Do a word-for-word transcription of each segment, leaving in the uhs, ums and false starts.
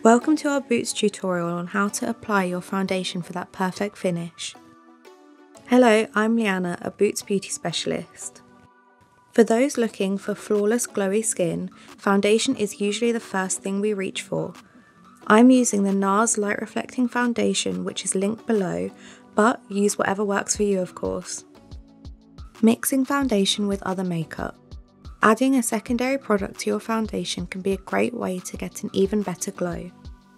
Welcome to our Boots tutorial on how to apply your foundation for that perfect finish. Hello, I'm Leanna, a Boots beauty specialist. For those looking for flawless glowy skin, foundation is usually the first thing we reach for. I'm using the NARS Light Reflecting Foundation, which is linked below, but use whatever works for you, of course. Mixing foundation with other makeup. Adding a secondary product to your foundation can be a great way to get an even better glow.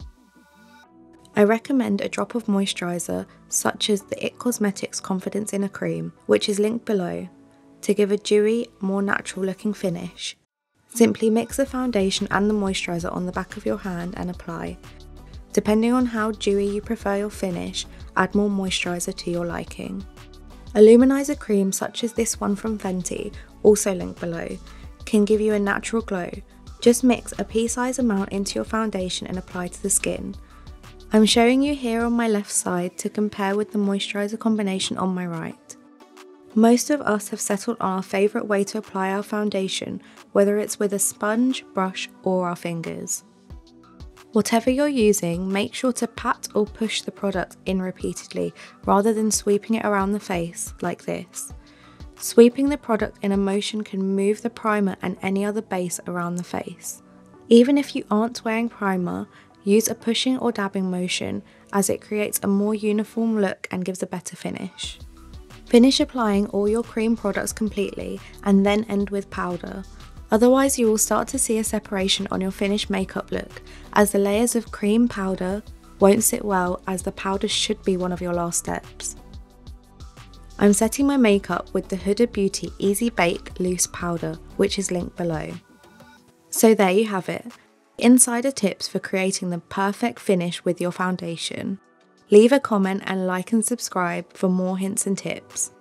I recommend a drop of moisturiser such as the It Cosmetics Confidence in a Cream, which is linked below, to give a dewy, more natural looking finish. Simply mix the foundation and the moisturiser on the back of your hand and apply. Depending on how dewy you prefer your finish, add more moisturiser to your liking. A luminizer cream such as this one from Fenty, also linked below, can give you a natural glow. Just mix a pea-sized amount into your foundation and apply to the skin. I'm showing you here on my left side to compare with the moisturiser combination on my right. Most of us have settled on our favourite way to apply our foundation, whether it's with a sponge, brush or our fingers. Whatever you're using, make sure to pat or push the product in repeatedly rather than sweeping it around the face like this. Sweeping the product in a motion can move the primer and any other base around the face. Even if you aren't wearing primer, use a pushing or dabbing motion as it creates a more uniform look and gives a better finish. Finish applying all your cream products completely and then end with powder. Otherwise you will start to see a separation on your finished makeup look as the layers of cream powder won't sit well, as the powder should be one of your last steps. I'm setting my makeup with the Huda Beauty Easy Bake Loose Powder, which is linked below. So there you have it, insider tips for creating the perfect finish with your foundation. Leave a comment and like and subscribe for more hints and tips.